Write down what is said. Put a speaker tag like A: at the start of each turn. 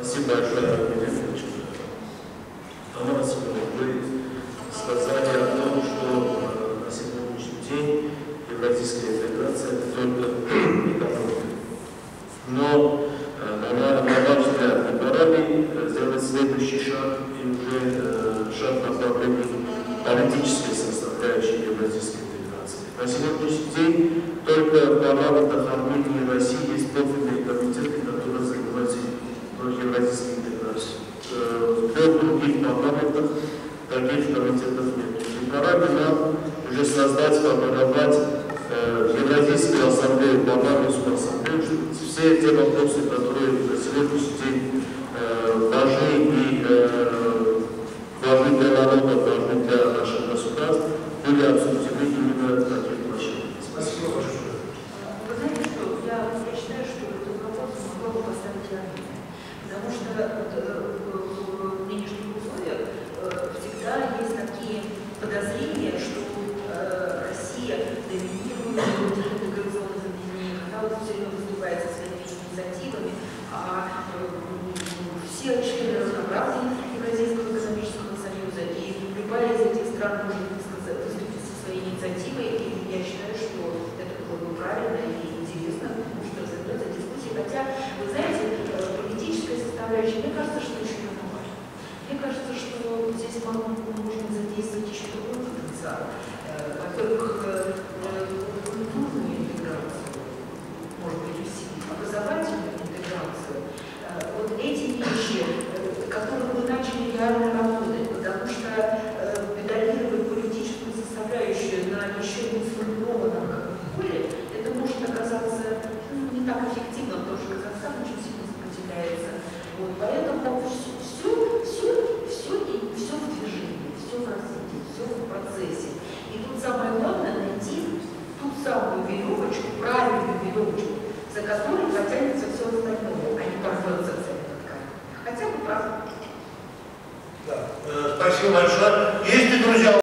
A: Спасибо большое, Владимир Ильич. Вы сказали о том, что на сегодняшний день евразийская интеграция это только экономика. Но, на ваш взгляд, не пора ли сделать следующий шаг и уже шаг в направлении политической составляющей евразийской интеграции? На сегодняшний день только в парламентах Армении и России есть профильные комитеты, которые занимаются евразийской интеграцией. В 3 других парламентах таких комитетов нет. И пора бы нам уже создать, сформировать Евразийскую ассамблею, парламентскую ассамблею, чтобы все те вопросы, которые на сегодняшний день важны и важны для народа, важны для наших государств, были обсуждены именно в таких площадках.
B: Спасибо большое.
C: Вы знаете, что я считаю, что этот вопрос могла бы поставить Армения. Потому что в нынешних условиях всегда есть такие подозрения, что Россия доминирует в интеграционных объединениях, она вот все время выступает со своими инициативами, а все члены разнообразия Евразийского экономического союза, и любая из этих стран может выступить со своей инициативой, и я считаю, что это было бы правильно и интересно, потому что развернется дискуссия. Хотя, вы знаете, политическая составляющая, мне кажется, что очень важна. Мне кажется, что здесь можно задействовать еще другой потенциал. Во-первых, культурную интеграцию, может быть, усилить, образовательную интеграцию. Вот эти вещи, которые мы начали реально работать, потому что педалировать политическую составляющую на еще не сформированном поле, это может оказаться не так эффективно, потому что Казахстан очень сильно сопротивляется. Вот, поэтому все в движении, все в развитии, все в процессе. И тут самое главное найти ту самую веревочку, правильную веревочку, за которой потянется все остальное, а не порвется вся эта ткань. Хотя бы правда.
B: Да. Спасибо большое. Есть ли, друзья,